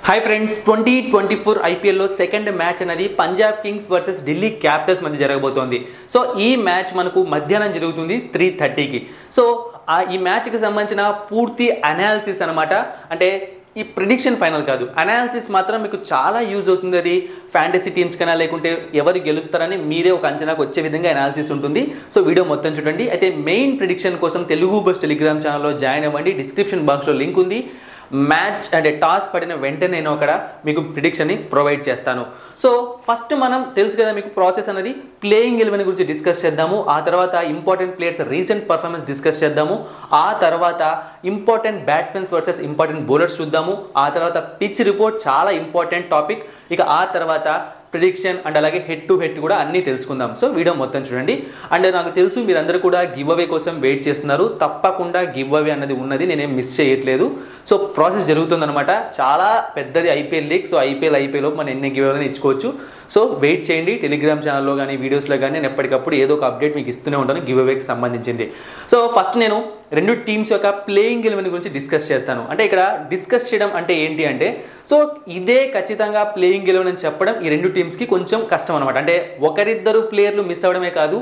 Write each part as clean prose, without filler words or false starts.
Hi friends 2024 ఐపీఎల్లో second match అనేది Punjab Kings versus Delhi Capitals మధ్య జరగబోతోంది. సో ఈ మ్యాచ్ మనకు మధ్యాహ్నం జరుగుతుంది 3:30కి. సో ఈ మ్యాచ్కి సంబంధించిన పూర్తి అనాలిసిస్ అనమాట. అంటే ఈ ప్రిడిక్షన్ ఫైనల్ కాదు, అనాలిసిస్ మాత్రం మీకు చాలా యూజ్ అవుతుంది. అది ఫ్యాంటసీ టీమ్స్ కన్నా లేకుంటే ఎవరు గెలుస్తారని మీరే ఒక అంచనాకు వచ్చే విధంగా అనాలిసిస్ ఉంటుంది. సో వీడియో మొత్తం చూడండి. అయితే మెయిన్ ప్రిడిక్షన్ కోసం తెలుగు బస్ టెలిగ్రామ్ ఛానల్లో జాయిన్ అవ్వండి. డిస్క్రిప్షన్ బాక్స్లో లింక్ ఉంది. మ్యాచ్ అంటే టాస్ పడిన వెంటనే నేను అక్కడ మీకు ప్రిడిక్షన్ని ప్రొవైడ్ చేస్తాను. సో ఫస్ట్ మనం తెలుసు కదా మీకు ప్రాసెస్ అనేది, ప్లేయింగ్ 11 గురించి డిస్కస్ చేద్దాము. ఆ తర్వాత important players recent performance discuss చేద్దాము. ఆ తర్వాత important batsmens versus important bowlers చూద్దాము. ఆ తర్వాత పిచ్ రిపోర్ట్ చాలా ఇంపార్టెంట్ టాపిక్. ఇక ఆ తర్వాత ప్రిడిక్షన్ అండ్ అలాగే హెడ్ టు హెడ్ కూడా అన్నీ తెలుసుకుందాం. సో వీడియో మొత్తం చూడండి. అండ్ నాకు తెలుసు మీరందరూ కూడా గివ్ అవే కోసం వెయిట్ చేస్తున్నారు. తప్పకుండా గివ్ అవే అన్నది ఉన్నది, నేనేం మిస్ చేయట్లేదు. సో ప్రాసెస్ జరుగుతుందన్నమాట. చాలా పెద్దది ఐపీఎల్ లీగ్. సో ఐపీఎల్ మనం ఎన్ని గివ్ అవేని ఇచ్చుకోవచ్చు. సో వెయిట్ చేయండి. టెలిగ్రామ్ ఛానల్లో కానీ వీడియోస్లో కానీ నేను ఎప్పటికప్పుడు ఏదో ఒక అప్డేట్ మీకు ఇస్తూనే ఉంటాను గివ్ అవేకి సంబంధించింది. సో ఫస్ట్ నేను రెండు టీమ్స్ యొక్క ప్లేయింగ్ 11 గురించి డిస్కస్ చేస్తాను. అంటే ఇక్కడ డిస్కస్ చేయడం అంటే ఏంటి అంటే, సో ఇదే ఖచ్చితంగా ప్లేయింగ్ 11 అని చెప్పడం ఈ రెండు టీమ్స్కి కొంచెం కష్టం అనమాట. అంటే ఒకరిద్దరు ప్లేయర్లు మిస్ అవ్వడమే కాదు,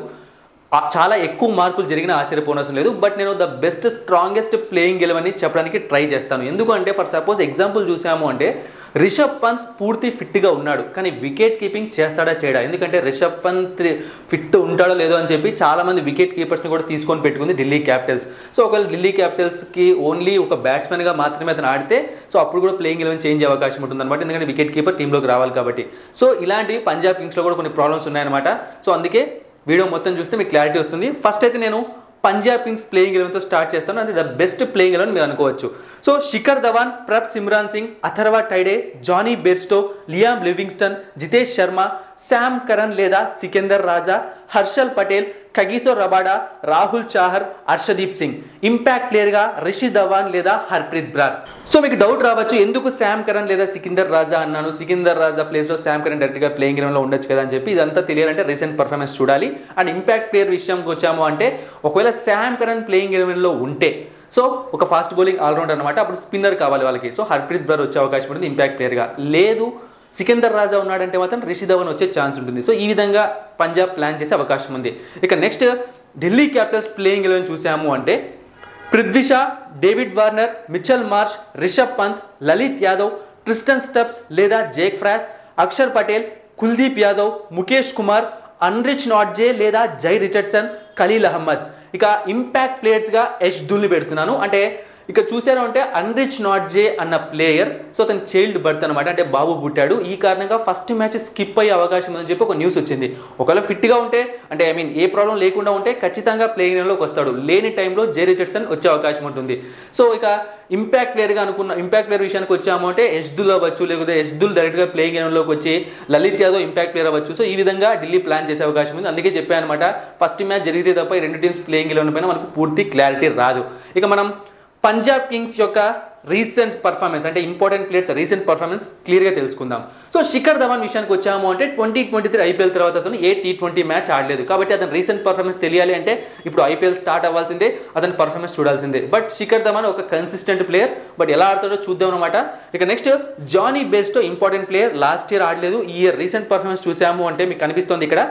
చాలా ఎక్కువ మార్పులు జరిగిన ఆశ్చర్యపోనవసరం లేదు. బట్ నేను ద బెస్ట్ స్ట్రాంగెస్ట్ ప్లేయింగ్ 11 చెప్పడానికి ట్రై చేస్తాను. ఎందుకంటే ఫర్ సపోజ్ ఎగ్జాంపుల్ చూసాము అంటే రిషబ్ పంత్ పూర్తి ఫిట్గా ఉన్నాడు, కానీ వికెట్ కీపింగ్ చేస్తాడా చేయడా? ఎందుకంటే రిషబ్ పంత్ ఫిట్ ఉంటాడో లేదో అని చెప్పి చాలామంది వికెట్ కీపర్స్ని కూడా తీసుకొని పెట్టుకుంది ఢిల్లీ క్యాపిటల్స్. సో ఒకవేళ ఢిల్లీ క్యాపిటల్స్కి ఓన్లీ ఒక బ్యాట్స్మెన్గా మాత్రమే అతను ఆడితే సో అప్పుడు కూడా ప్లేయింగ్ 11 చేంజ్ అయ్యే అవకాశం ఉంటుంది అనమాట. ఎందుకంటే వికెట్ కీపర్ టీంలోకి రావాలి కాబట్టి. సో ఇలాంటివి పంజాబ్ కింగ్స్లో కూడా కొన్ని ప్రాబ్లమ్స్ ఉన్నాయన్నమాట. సో అందుకే వీడియో మొత్తం చూస్తే మీకు క్లారిటీ వస్తుంది. ఫస్ట్ అయితే నేను పంజాబ్ కింగ్స్ ప్లేయింగ్ 11తో స్టార్ట్ చేస్తాను. అంటే ద బెస్ట్ ప్లేయింగ్ 11 మీరు అనుకోవచ్చు. So Shikhar Dhawan, Prabhsimran Singh, Atharva Taide, Jonny Bairstow, Liam Livingstone, Jitesh Sharma, Sam Curran లేదా Sikandar Raza, Harshal Patel, Kagiso Rabada, Rahul Chahar, Arshdeep Singh. Impact ప్లేయర్గా రిషి ధవాన్ లేదా హర్ప్రీత్ బ్రార్. సో మీకు డౌట్ రావచ్చు, ఎందుకు శామ్ కరన్ లేదా సికందర్ రాజా అన్నాను? సికందర్ రాజా ప్లేస్లో శామ్ కరన్ డైరెక్ట్గా ప్లేయింగ్ 11లో ఉండొచ్చు కదా అని చెప్పి, ఇదంతా తెలియాలంటే రీసెంట్ పర్ఫార్మెన్స్ చూడాలి. అండ్ ఇంపాక్ట్ ప్లేయర్ విషయంకి వచ్చాము అంటే, ఒకవేళ శామ్ కరన్ ప్లేయింగ్ 11లో ఉంటే సో ఒక ఫాస్ట్ బౌలింగ్ ఆల్రౌండర్ అనమాట, అప్పుడు స్పిన్నర్ కావాలి వాళ్ళకి. సో హర్ప్రీత్ బ్రార్ వచ్చే అవకాశం ఉంటుంది ఇంపాక్ట్ ప్లేయర్గా. లేదు సికందర్ రాజా ఉన్నాడంటే మాత్రం రిషి ధవన్ వచ్చే ఛాన్స్ ఉంటుంది. సో ఈ విధంగా పంజాబ్ ప్లాన్ చేసే అవకాశం ఉంది. ఇక నెక్స్ట్ ఢిల్లీ క్యాపిటల్స్ ప్లేయింగ్ 11 చూసాము అంటే Prithvi Shaw, David Warner, Mitchell Marsh, Rishabh Pant, Lalit Yadav, Tristan Stubbs లేదా Jake Fraser, Axar Patel, Kuldeep Yadav, Mukesh Kumar, Anrich Nortje లేదా జై రిచర్డ్సన్, ఖలీల్ అహ్మద్. ఇక ఇంపాక్ట్ ప్లేయర్స్గా యష్ దుల్ని పెడుతున్నాను. అంటే ఇక చూసారు అంటే అన్రిచ్ నాట్జే అన్న ప్లేయర్, సో అతను చైల్డ్ బర్త్ అనమాట, అంటే బాబు పుట్టాడు. ఈ కారణంగా ఫస్ట్ మ్యాచ్ స్కిప్ అయ్యే అవకాశం ఉందని చెప్పి ఒక న్యూస్ వచ్చింది. ఒకవేళ ఫిట్గా ఉంటే అంటే ఏ ప్రాబ్లం లేకుండా ఉంటే ఖచ్చితంగా ప్లేయింగ్ 11లోకి వస్తాడు. లేని టైంలో జే రిచర్డ్సన్ వచ్చే అవకాశం ఉంటుంది. సో ఇక ఇంపాక్ట్ ప్లేయర్గా అనుకున్న ఇంపాక్ట్ ప్లేయర్ విషయానికి వచ్చాము అంటే యష్ దుల్ అవ్వచ్చు, లేకపోతే యష్ దుల్ డైరెక్ట్గా ప్లేయింగ్ 11లోకి వచ్చి లలిత్ యాదవ్ ఇంపాక్ట్ ప్లేయర్ అవ్వచ్చు. సో ఈ విధంగా ఢిల్లీ ప్లాన్ చేసే అవకాశం ఉంది. అందుకే చెప్పాను అనమాట, ఫస్ట్ మ్యాచ్ జరిగితే తప్ప ఈ రెండు టీమ్స్ ప్లేయింగ్ 11 పైన మనకు పూర్తి క్లారిటీ రాదు. ఇక మనం పంజాబ్ కింగ్స్ యొక్క రీసెంట్ పర్ఫార్మెన్స్ అంటే ఇంపార్టెంట్ ప్లేయర్స్ రీసెంట్ పర్ఫార్మెన్స్ క్లియర్గా తెలుసుకుందాం. సో శిఖర్ ధవన్ విషయానికి వచ్చాము అంటే 2023 ఐపీఎల్ తర్వాత అతను T20 మ్యాచ్ ఆడలేదు. కాబట్టి అతను రీసెంట్ పర్ఫార్మెన్స్ తెలియాలి అంటే ఇప్పుడు ఐపీఎల్ స్టార్ట్ అవ్వాల్సిందే, అతని పర్ఫార్మెన్స్ చూడాల్సిందే. బట్ శిఖర్ ధవన్ ఒక కన్సిస్టెంట్ ప్లేయర్, బట్ ఎలా ఆడతాడో చూద్దాం అనమాట. ఇక next Jonny Bairstow important player, last year ఆడలేదు. ఈ ఇయర్ రీసెంట్ పర్ఫార్మెన్స్ చూసాము అంటే మీకు కనిపిస్తుంది ఇక్కడ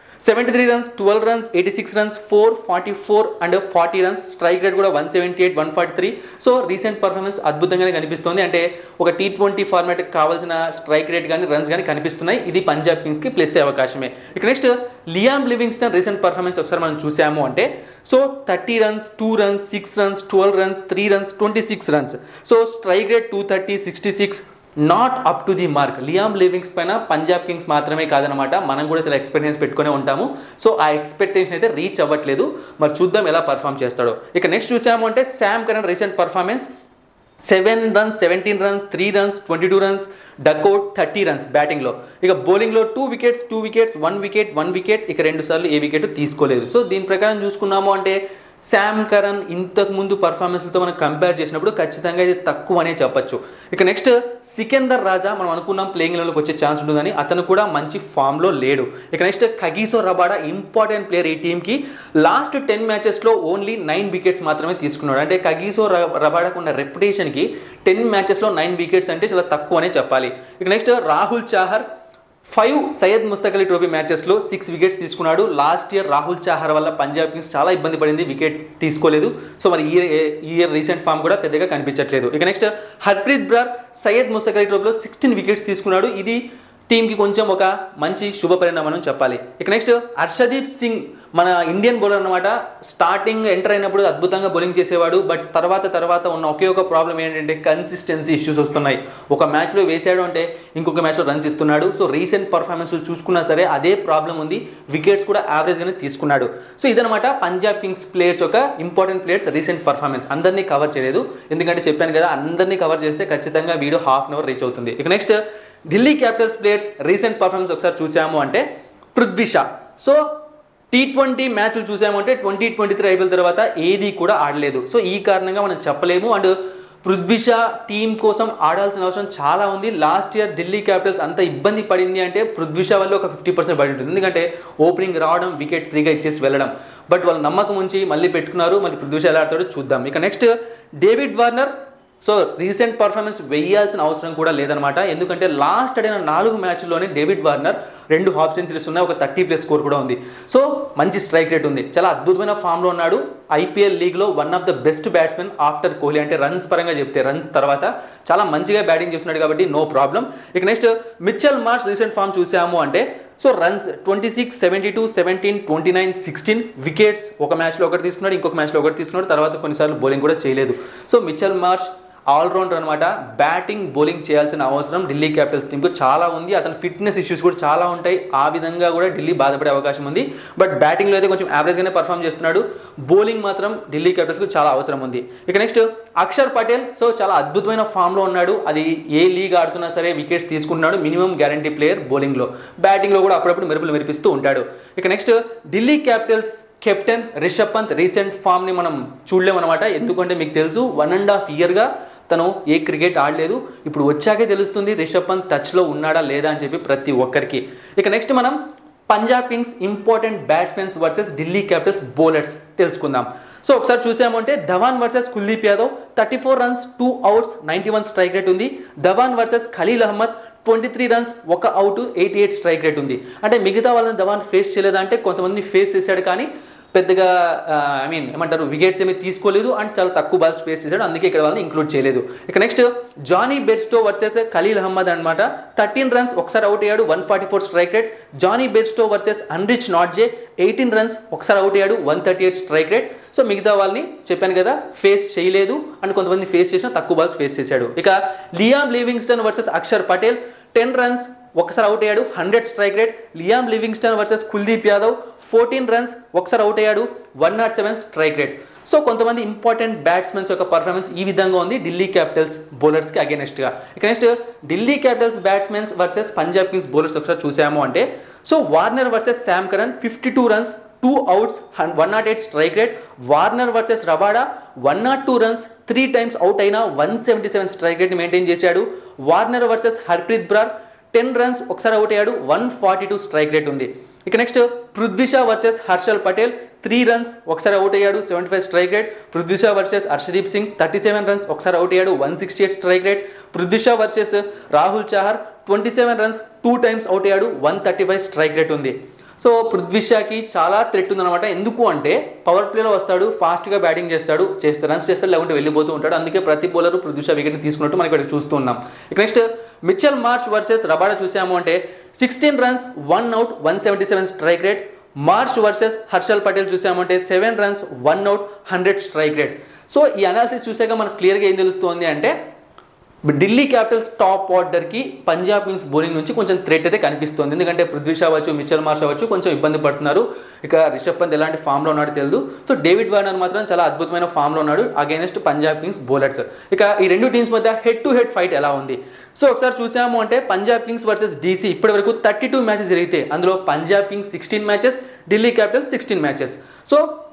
73 runs, 12 runs, 86 runs, 4, 44 and 40 runs. Strike rate కూడా 178, 143. సో రీసెంట్ పర్ఫార్మెన్స్ అద్భుతంగానే కనిపిస్తుంది. అంటే ఒక T20 ఫార్మాట్కి కావాల్సిన స్ట్రైక్ రేట్ కానీ రన్స్ కానీ కనిపిస్తున్నాయి. ఇది పంజాబ్ కింగ్స్కి ప్లస్ అయ్యే అవకాశమే. ఇక next Liam Livingstone recent performance ఒకసారి మనం చూసాము అంటే so 30 runs, 2 runs, 6 runs, 12 runs, 3 runs, 26 runs. So strike rate 230, 66. Not up to the mark. Liam Livingstone పైన పంజాబ్ కింగ్స్ మాత్రమే కాదనమాట, మనం కూడా అసలు ఎక్స్పెక్టేషన్స్ పెట్టుకునే ఉంటాము. సో ఆ ఎక్స్పెక్టేషన్ అయితే రీచ్ అవ్వట్లేదు. మరి చూద్దాం ఎలా పర్ఫామ్ చేస్తాడో. ఇక నెక్స్ట్ చూసాము అంటే Sam Curran recent performance 7 runs, 17 runs, 3 runs, 22 runs, duck out 30 runs బ్యాటింగ్లో. ఇక బౌలింగ్లో 2 వికెట్స్, 1 వికెట్, 1 వికెట్. ఇక 2 సార్లు ఏ వికెట్ తీసుకోలేదు. సో దీని ప్రకారం చూసుకున్నాము అంటే శామ్ కరన్ ఇంతకు ముందు పర్ఫార్మెన్స్లతో మనం కంపేర్ చేసినప్పుడు ఖచ్చితంగా ఇది తక్కువ అనే చెప్పొచ్చు. ఇక నెక్స్ట్ సికందర్ రాజా మనం అనుకున్నాం ప్లేయింగ్ లెవెల్కి వచ్చే ఛాన్స్ ఉంటుందని, అతను కూడా మంచి ఫామ్లో లేడు. ఇక next Kagiso Rabada important player ఈ టీంకి. లాస్ట్ 10 మ్యాచెస్లో ఓన్లీ 9 వికెట్స్ మాత్రమే తీసుకున్నాడు. అంటే కగిసో రబాడాకు ఉన్న రెప్యుటేషన్కి 10 మ్యాచెస్లో 9 వికెట్స్ అంటే చాలా తక్కువ అనే చెప్పాలి. ఇక నెక్స్ట్ రాహుల్ చాహర్ 5 సయ్యద్ ముస్తక్ అలీ ట్రోఫీ మ్యాచెస్లో 6 వికెట్స్ తీసుకున్నాడు. లాస్ట్ ఇయర్ రాహుల్ చాహర్ వల్ల పంజాబ్ కింగ్స్ చాలా ఇబ్బంది పడింది, వికెట్ తీసుకోలేదు. సో మరి ఈ ఇయర్ రీసెంట్ ఫామ్ కూడా పెద్దగా కనిపించట్లేదు. ఇక నెక్స్ట్ హర్ప్రీత్ బ్రార్ సయ్యద్ ముస్తక్ అలీ ట్రోఫీలో 16 వికెట్స్ తీసుకున్నాడు. ఇది టీంకి కొంచెం ఒక మంచి శుభ పరిణామం చెప్పాలి. ఇక నెక్స్ట్ హర్షదీప్ సింగ్ మన ఇండియన్ బౌలర్ అనమాట. స్టార్టింగ్ ఎంటర్ అయినప్పుడు అద్భుతంగా బౌలింగ్ చేసేవాడు, బట్ తర్వాత ఉన్న ఒకే ఒక ప్రాబ్లం ఏంటంటే కన్సిస్టెన్సీ ఇష్యూస్ వస్తున్నాయి. ఒక మ్యాచ్లో వేసాడు అంటే ఇంకొక మ్యాచ్లో రన్స్ ఇస్తున్నాడు. సో రీసెంట్ పర్ఫార్మెన్స్ చూసుకున్నా సరే అదే ప్రాబ్లం ఉంది, వికెట్స్ కూడా యావరేజ్గానే తీసుకున్నాడు. సో ఇదనమాట పంజాబ్ కింగ్స్ ప్లేయర్స్ యొక్క ఇంపార్టెంట్ ప్లేయర్స్ రీసెంట్ పర్ఫార్మెన్స్. అందరినీ కవర్ చేయలేదు, ఎందుకంటే చెప్పాను కదా అందరినీ కవర్ చేస్తే ఖచ్చితంగా వీడియో ½ అన్ అవర్ రీచ్ అవుతుంది. ఇక next Delhi Capitals players recent performance ఒకసారి చూసాము అంటే పృథ్వీ షా. సో T20 మ్యాచ్లు చూసాము అంటే 2023 అయిపోయిన తర్వాత ఏది కూడా ఆడలేదు. సో ఈ కారణంగా మనం చెప్పలేము. అండ్ పృథ్వీ షా టీం కోసం ఆడాల్సిన అవసరం చాలా ఉంది. లాస్ట్ ఇయర్ ఢిల్లీ క్యాపిటల్స్ అంత ఇబ్బంది పడింది అంటే పృథ్వీ షా వల్ల ఒక 50% పడి ఉంటుంది, ఎందుకంటే ఓపెనింగ్ రావడం, వికెట్ ఫ్రీగా ఇచ్చేసి వెళ్ళడం. బట్ వాళ్ళు నమ్మకం ఉంచి మళ్ళీ పెట్టుకున్నారు. మళ్ళీ పృథ్వీ షా ఎలా ఆడతాడో చూద్దాం. ఇక next David Warner. So recent performance వేయాల్సిన అవసరం కూడా లేదనమాట, ఎందుకంటే లాస్ట్ ఆడిన 4 మ్యాచ్ల్లోనే డేవిడ్ వార్నర్ 2 హాఫ్ సెంచరీస్ ఉన్నాయి, ఒక 30+ స్కోర్ కూడా ఉంది. సో మంచి స్ట్రైక్ రేట్ ఉంది, చాలా అద్భుతమైన ఫామ్లో ఉన్నాడు. ఐపీఎల్ లీగ్లో one of the best batsmen after Kohli. అంటే రన్స్ పరంగా చెప్తే రన్స్ తర్వాత చాలా మంచిగా బ్యాటింగ్ చేస్తున్నాడు కాబట్టి నో ప్రాబ్లం. ఇక next Mitchell Marsh recent form చూసాము అంటే సో రన్స్ 26, 72, 17, 29, 16 వికెట్స్. ఒక మ్యాచ్లో ఒకటి తీసుకున్నాడు, ఇంకొక మ్యాచ్లో ఒకటి తీసుకున్నాడు, తర్వాత కొన్నిసార్లు బౌలింగ్ కూడా చేయలేదు. సో మిచెల్ మార్ష్ ఆల్రౌండర్ అనమాట. బ్యాటింగ్ బౌలింగ్ చేయాల్సిన అవసరం ఢిల్లీ క్యాపిటల్స్ టీంకు చాలా ఉంది. అతని ఫిట్నెస్ ఇష్యూస్ కూడా చాలా ఉంటాయి, ఆ విధంగా కూడా ఢిల్లీ బాధపడే అవకాశం ఉంది. బట్ బ్యాటింగ్లో అయితే కొంచెం యావరేజ్గానే పర్ఫామ్ చేస్తున్నాడు. బౌలింగ్ మాత్రం ఢిల్లీ క్యాపిటల్స్కు చాలా అవసరం ఉంది. ఇక నెక్స్ట్ అక్షర్ పటేల్. సో చాలా అద్భుతమైన ఫామ్లో ఉన్నాడు, అది ఏ లీగ్ ఆడుతున్నా సరే వికెట్స్ తీసుకుంటున్నాడు. మినిమం గ్యారంటీ ప్లేయర్ బౌలింగ్లో, బ్యాటింగ్లో కూడా అప్పుడప్పుడు మెరుపులు మెరిపిస్తూ ఉంటాడు. ఇక next Delhi Capitals captain Rishabh Pant recent ఫామ్ని మనం చూడలేమన్నమాట, ఎందుకంటే మీకు తెలుసు 1.5 ఇయర్గా తను ఏ క్రికెట్ ఆడలేదు. ఇప్పుడు వచ్చాకే తెలుస్తుంది రిషబ్ పంత్ టచ్లో ఉన్నాడా లేదా అని చెప్పి ప్రతి ఒక్కరికి. ఇక నెక్స్ట్ మనం Punjab Kings important batsmens versus Delhi Capitals bowlers తెలుసుకుందాం. సో ఒకసారి చూసామంటే Dhawan versus Kuldeep Yadav 34 runs 2 outs 91 strike rate ఉంది. Dhawan versus Khaleel Ahmed 23 runs 1 out 88 strike rate ఉంది. అంటే మిగతా వాళ్ళని ధవాన్ ఫేస్ చేయలేదా అంటే కొంతమంది ఫేస్ చేశాడు, కానీ పెద్దగా ఏమంటారు వికెట్స్ ఏమీ తీసుకోలేదు అండ్ చాలా తక్కువ బాల్స్ ఫేస్ చేశాడు, అందుకే ఇక్కడ వాళ్ళని ఇంక్లూడ్ చేయలేదు. ఇక next Jonny Bairstow versus Khaleel Ahmed అనమాట. 13 రన్స్ ఒకసారి అవుట్ అయ్యాడు, 144 strike rate. Jonny Bairstow versus Anrich Nortje 18 runs ఒకసారి అవుట్ అయ్యాడు, 138 స్ట్రైక్ రేట్. సో మిగతా వాళ్ళని చెప్పాను కదా ఫేస్ చేయలేదు అండ్ కొంతమంది ఫేస్ చేసిన తక్కువ బాల్స్ ఫేస్ చేశాడు. ఇక Liam Livingstone versus Axar Patel 10 runs ఒకసారి అవుట్ అయ్యాడు, 100 strike rate. Liam Livingstone versus Kuldeep Yadav 14 runs ఒకసారి అవుట్ అయ్యాడు, 107 స్ట్రైక్ రేట్. సో కొంతమంది ఇంపార్టెంట్ బ్యాట్స్మెన్స్ యొక్క పర్ఫార్మెన్స్ ఈ విధంగా ఉంది ఢిల్లీ క్యాపిటల్స్ బౌలర్స్కి అగేనెస్ట్గా. ఇక next Delhi Capitals batsmens versus Punjab Kings bowlers ఒకసారి చూసాము అంటే so Warner versus Sam Curran 52 runs 2 outs 108 strike rate. Warner versus Rabada 102 runs 3 times out అయినా 177 స్ట్రైక్ రేట్ మెయింటైన్ చేశాడు. Warner versus Harpreet Brar 10 runs ఒకసారి అవుట్ అయ్యాడు, 142 స్ట్రైక్ రేట్ ఉంది. ఇక next Prithvi Shaw versus Harshal Patel 3 runs ఒకసారి అవుట్ అయ్యాడు, 75 strike rate. Prithvi Shaw versus Arshdeep Singh 37 runs ఒకసారి out అయ్యాడు, 168 strike rate. Prithvi Shaw versus Rahul Chahar 27 runs 2 times out అయ్యాడు, 135 స్ట్రైక్ రేట్ ఉంది. సో పృథ్వీ షాకి చాలా థ్రెట్ ఉందన్నమాట, ఎందుకు అంటే పవర్ ప్లేలో వస్తాడు, ఫాస్ట్గా బ్యాటింగ్ చేస్తాడు, రన్స్ చేస్తాడు, లేకుంటే వెళ్ళిపోతూ ఉంటాడు. అందుకే ప్రతి బౌలర్ పృథ్వీ షా వికెట్ని తీసుకున్నట్టు మనకి ఇక్కడ చూస్తూ ఉన్నాం. ఇక next Mitchell Marsh versus Rabada చూసాము అంటే 16 runs 1 out 177 strike rate. Marsh versus Harshal Patel చూసామంటే 7 runs 1 out 100 strike rate. So ఈ అనాలిసిస్ చూసాక మనకు క్లియర్గా ఏం తెలుస్తుంది అంటే ఢిల్లీ క్యాపిటల్స్ టాప్ ఆర్డర్కి పంజాబ్ కింగ్స్ బౌలింగ్ నుంచి కొంచెం థ్రెట్ అయితే కనిపిస్తుంది, ఎందుకంటే పృథ్వీ షా అవ్వచ్చు, మిచెల్ మార్ష్ అవ్వచ్చు కొంచెం ఇబ్బంది పడుతున్నారు. ఇక రిషబ్ పంత్ ఎలాంటి ఫామ్లో ఉన్నాడో తెలియదు. సో డేవిడ్ వార్నర్ మాత్రం చాలా అద్భుతమైన ఫామ్లో ఉన్నాడు అగైనెస్ట్ పంజాబ్ కింగ్స్ బౌలర్స్. ఇక ఈ రెండు టీమ్స్ మధ్య హెడ్ టు హెడ్ ఫైట్ ఎలా ఉంది సో ఒకసారి చూసాము అంటే పంజాబ్ కింగ్స్ వర్సెస్ డీసీ ఇప్పటి వరకు 32 మ్యాచెస్ జరిగితే అందులో Punjab Kings 16 matches, Delhi Capitals 16 matches. So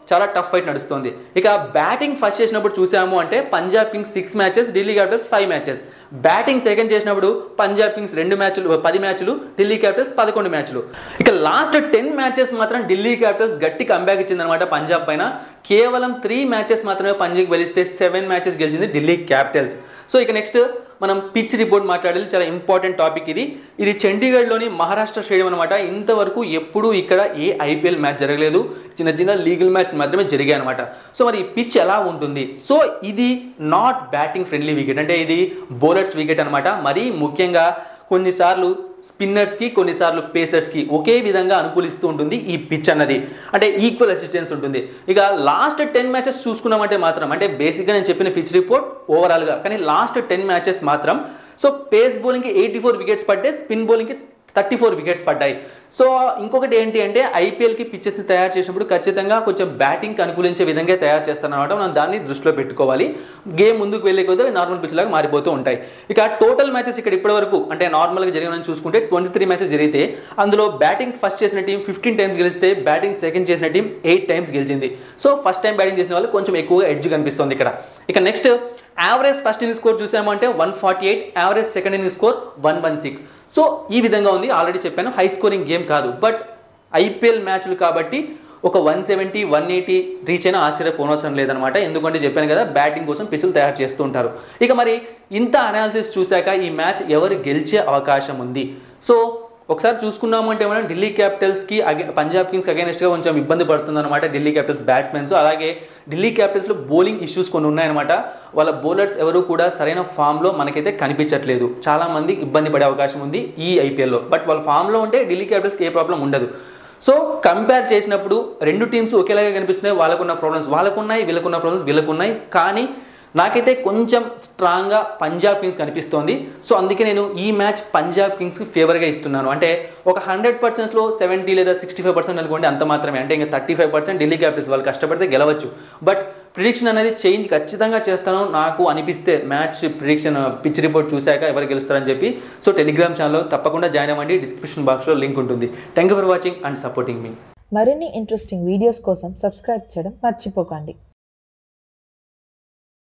చాలా టఫ్ ఫైట్ నడుస్తుంది. ఇక బ్యాటింగ్ ఫస్ట్ చేసినప్పుడు చూసాము అంటే Punjab Kings 6 matches, Delhi Capitals 5 matches. Batting second చేసినప్పుడు పంజాబ్ కింగ్స్ 2 మ్యాచ్లు 10 మ్యాచ్లు, ఢిల్లీ క్యాపిటల్స్ 11 మ్యాచ్లు. ఇక లాస్ట్ 10 మ్యాచెస్ మాత్రం ఢిల్లీ క్యాపిటల్స్ గట్టి కంబ్యాక్ ఇచ్చిందనమాట పంజాబ్ పైన. కేవలం 3 మ్యాచెస్ మాత్రమే పంజాబ్ గెలిస్తే 7 మ్యాచెస్ గెలిచింది ఢిల్లీ క్యాపిటల్స్. సో ఇక నెక్స్ట్ మనం పిచ్ రిపోర్ట్ మాట్లాడాలి. చాలా ఇంపార్టెంట్ టాపిక్ ఇది చండీగఢ్లోని మహారాష్ట్ర స్టేడియం అనమాట. ఇంతవరకు ఎప్పుడూ ఇక్కడ ఏ ఐపీఎల్ మ్యాచ్ జరగలేదు, చిన్న చిన్న లీగల్ మ్యాచ్ మాత్రమే జరిగాయి అనమాట. సో మరి ఈ పిచ్ ఎలా ఉంటుంది? సో ఇది నాట్ బ్యాటింగ్ ఫ్రెండ్లీ వికెట్, అంటే ఇది బౌలర్స్ వికెట్ అనమాట. మరీ ముఖ్యంగా కొన్నిసార్లు స్పిన్నర్స్కి, కొన్నిసార్లు పేసర్స్కి ఒకే విధంగా అనుకూలిస్తూ ఉంటుంది ఈ పిచ్ అన్నది, అంటే ఈక్వల్ అసిస్టెన్స్ ఉంటుంది. ఇక లాస్ట్ 10 మ్యాచెస్ చూసుకున్నామంటే మాత్రం, అంటే బేసిక్గా నేను చెప్పిన పిచ్ రిపోర్ట్ ఓవరాల్గా, కానీ లాస్ట్ 10 మ్యాచెస్ మాత్రం సో పేస్ బౌలింగ్కి 84 వికెట్స్ పడ్డాయి, స్పిన్ బౌలింగ్కి 34 వికెట్స్ పడ్డాయి. సో ఇంకొకటి ఏంటి అంటే ఐపీఎల్కి పిచ్చెస్ని తయారు చేసినప్పుడు ఖచ్చితంగా కొంచెం బ్యాటింగ్కి అనుకూలించే విధంగా తయారు చేస్తారన్నమాట. మనం దాన్ని దృష్టిలో పెట్టుకోవాలి. గేమ్ ముందుకు వెళ్ళే కొద్దీ నార్మల్ పిచ్ లాగా మారిపోతూ ఉంటాయి. ఇక టోటల్ మ్యాచెస్ ఇక్కడ ఇప్పటివరకు అంటే నార్మల్గా జరిగిన చూసుకుంటే 23 మ్యాచెస్ జరిగితే అందులో బ్యాటింగ్ ఫస్ట్ చేసిన టీం 15 టైమ్స్ గెలిస్తే బ్యాటింగ్ సెకండ్ చేసిన టీం 8 టైమ్స్ గెలిచింది. సో ఫస్ట్ టైం బ్యాటింగ్ చేసిన వాళ్ళు కొంచెం ఎక్కువగా ఎడ్జ్ కనిపిస్తుంది ఇక్కడ. ఇక next average first inning score చూసామంటే 148, average second inning score 116. So ఈ విధంగా ఉంది. ఆల్రెడీ చెప్పాను హై స్కోరింగ్ గేమ్ కాదు, బట్ ఐపీఎల్ మ్యాచ్లు కాబట్టి ఒక 170, 180 రీచ్ అయినా ఆశ్చర్యపోనవసరం లేదనమాట. ఎందుకంటే చెప్పాను కదా బ్యాటింగ్ కోసం పిచ్చులు తయారు చేస్తూ ఉంటారు. ఇక మరి ఇంత అనాలిసిస్ చూశాక ఈ మ్యాచ్ ఎవరు గెలిచే అవకాశం ఉంది? సో ఒకసారి చూసుకున్నాము అంటే మనం ఢిల్లీ క్యాపిటల్స్కి పంజాబ్ కింగ్స్కి అగైనెస్ట్గా కొంచెం ఇబ్బంది పడుతుంది అనమాట ఢిల్లీ క్యాపిటల్స్ బ్యాట్స్మెన్స్. అలాగే ఢిల్లీ క్యాపిటల్స్లో బౌలింగ్ ఇష్యూస్ కొన్ని ఉన్నాయన్నమాట. వాళ్ళ బౌలర్స్ ఎవరు కూడా సరైన ఫామ్లో మనకైతే కనిపించట్లేదు. చాలామంది ఇబ్బంది పడే అవకాశం ఉంది ఈ ఐపీఎల్లో. బట్ వాళ్ళ ఫామ్లో ఉంటే ఢిల్లీ క్యాపిటల్స్కి ఏ ప్రాబ్లం ఉండదు. సో కంపేర్ చేసినప్పుడు రెండు టీమ్స్ ఒకేలాగా కనిపిస్తున్నాయి. వాళ్ళకున్న ప్రాబ్లమ్స్ వాళ్ళకున్నాయి, వీళ్ళకున్న ప్రాబ్లమ్స్ వీళ్ళకున్నాయి. కానీ నాకైతే కొంచెం స్ట్రాంగ్గా పంజాబ్ కింగ్స్ కనిపిస్తోంది. సో అందుకే నేను ఈ మ్యాచ్ పంజాబ్ కింగ్స్కి ఫేవర్గా ఇస్తున్నాను. అంటే ఒక 100%లో 70 లేదా 65% అనుకోండి, అంత మాత్రమే. అంటే ఇంకా 35% ఢిల్లీ క్యాపిటల్స్ వాళ్ళు కష్టపడితే గెలవచ్చు. బట్ ప్రిడిక్షన్ అనేది చేంజ్ ఖచ్చితంగా చేస్తాను. నాకు అనిపిస్తే మ్యాచ్ ప్రిడిక్షన్ పిచ్ రిపోర్ట్ చూశాక ఎవరు గెలుస్తారని చెప్పి. సో టెలిగ్రామ్ ఛానల్లో తప్పకుండా జాయిన్ అవ్వండి. డిస్క్రిప్షన్ బాక్స్లో లింక్ ఉంటుంది. Thank you for watching and supporting మీ. మరిన్ని ఇంట్రెస్టింగ్ వీడియోస్ కోసం సబ్స్క్రైబ్ చేయడం మర్చిపోకండి.